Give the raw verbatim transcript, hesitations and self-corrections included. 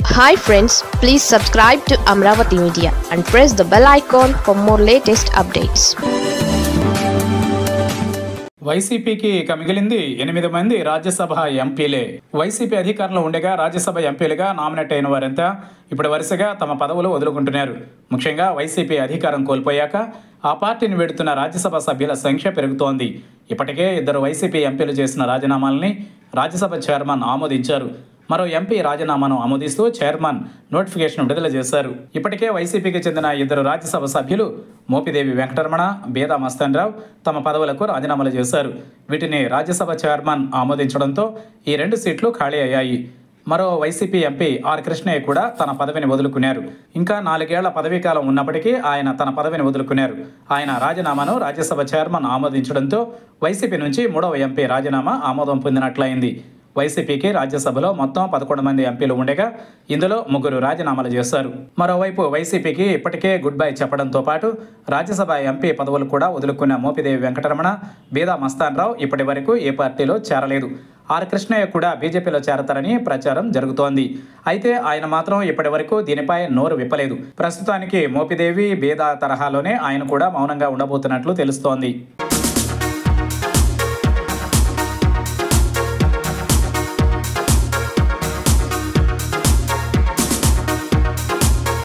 Hi friends, please subscribe to Amravati Media and press the bell icon for more latest updates. వైసీపీకి ఇక మిగిలింది ఎనిమిది మంది Rajya Sabha ఎంపీలే. YCP అధికారంలో ఉండగా రాజ్యసభ ఎంపీలుగా నామినేట్ అయిన వారంతా ఇప్పుడు వరుసగా తమ పదవులు వదులుకుంటున్నారు. ముఖ్యంగా వైసీపీ అధికారం కోల్పోయాక ఆ పార్టీని వెడుతున్న రాజ్యసభ సభ్యుల సంఖ్య పెరుగుతోంది. ఇప్పటికే ఇద్దరు వైసీపీ ఎంపీలు చేసిన రాజీనామాలని రాజ్యసభ చైర్మన్ ఆమోదించారు. మరో ఎంపీ రాజీనామాను ఆమోదిస్తూ చైర్మన్ నోటిఫికేషన్ విడుదల చేశారు. ఇప్పటికే వైసీపీకి చెందిన ఇద్దరు రాజ్యసభ సభ్యులు మోపిదేవి వెంకటరమణ, బేదా మస్తాన్ రావు తమ పదవులకు రాజీనామాలు చేశారు. వీటిని రాజ్యసభ చైర్మన్ ఆమోదించడంతో ఈ రెండు సీట్లు ఖాళీ అయ్యాయి. మరో వైసీపీ ఎంపీ ఆర్ కృష్ణయ్య కూడా తన పదవిని వదులుకున్నారు. ఇంకా నాలుగేళ్ల పదవీకాలం ఉన్నప్పటికీ ఆయన తన పదవిని వదులుకున్నారు. ఆయన రాజీనామాను రాజ్యసభ చైర్మన్ ఆమోదించడంతో వైసీపీ నుంచి మూడవ ఎంపీ రాజీనామా ఆమోదం పొందినట్లయింది. వైసీపీకి రాజ్యసభలో మొత్తం పదకొండు మంది ఎంపీలు ఉండగా ఇందులో ముగ్గురు రాజీనామాలు చేశారు. మరోవైపు వైసీపీకి ఇప్పటికే గుడ్ బై చెప్పడంతో పాటు రాజ్యసభ ఎంపీ పదవులు కూడా వదులుకున్న మోపిదేవి వెంకటరమణ, బేదా మస్తాన్ రావు ఇప్పటి వరకు ఏ పార్టీలో చేరలేదు. ఆర్ కృష్ణయ్య కూడా బీజేపీలో చేరతారని ప్రచారం జరుగుతోంది. అయితే ఆయన మాత్రం ఇప్పటి వరకు దీనిపై నోరు విప్పలేదు. ప్రస్తుతానికి మోపిదేవి, బేదా తరహాలోనే ఆయన కూడా మౌనంగా ఉండబోతున్నట్లు తెలుస్తోంది.